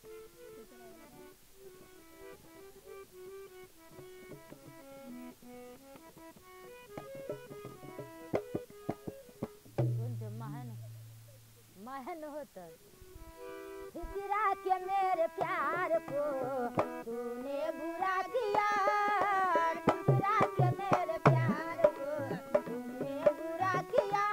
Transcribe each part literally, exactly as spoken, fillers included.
महन होता ठिकरा के मेरे प्यार को तूने बुरा किया, ठिकरा के मेरे प्यार को तूने बुरा किया।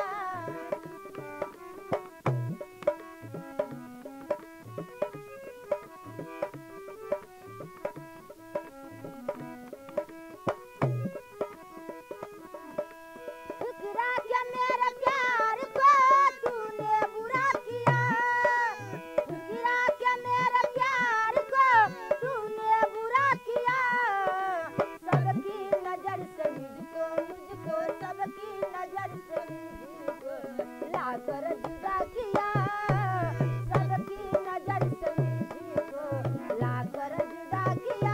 ठिकरा के मेरे प्यार को तूने बुरा किया, ठिकरा के मेरे प्यार को तूने बुरा किया। सबकी नजर से मुझको मुझको सबकी नजर से मुझको लाकर जुदा किया, सबकी नजर से मुझको लाकर जुदा किया।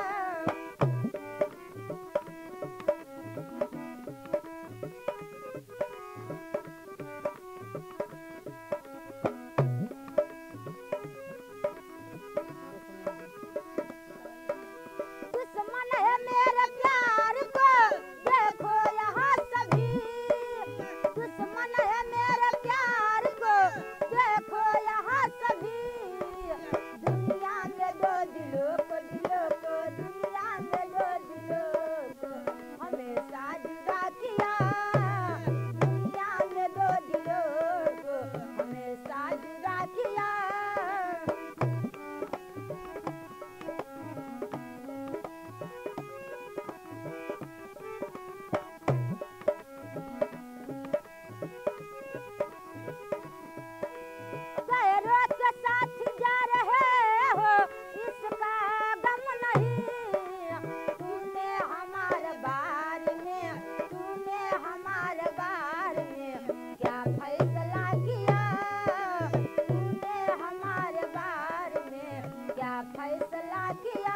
दुश्मन है मेरे प्यार को देखो यहाँ सभी, दुश्मन है मेरे प्यार को देखो यहाँ सभी। दुनिया में दो दिलों को दिलों को दुनिया में दो दिलों को हमेशा जुदा किया, दुनिया में दो दिलों को हमेशा जुदा किया। पैरों के साथ जा रहे हो इसका गम नहीं, तूने हमारे बारे में तूने हमारे बारे में क्या फैसला किया, तूने हमारे बारे में क्या फैसला किया।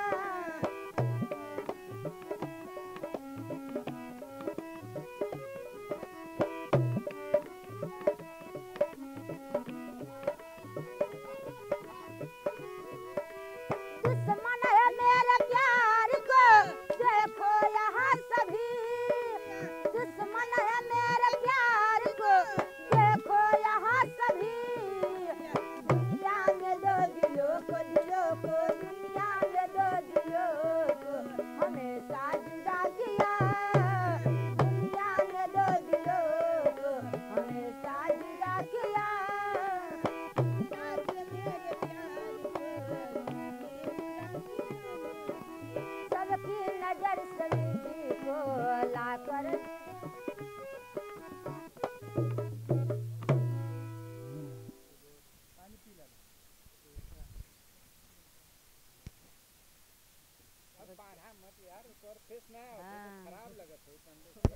दुश्मन है मेरे प्यार को देखो यहाँ सभी, दुश्मन है मेरे प्यार को देखो यहाँ सभी। दुनिया में दो दिलों को दिलों को दुनिया में दो दिलों को हमेशा जुदा किया, दुनिया में दो दिलों को हमेशा जुदा किया। सबकी नजर से मुझको लाकर अब बारह मत यार, तोर फेस ना हाँ। खराब लगत है।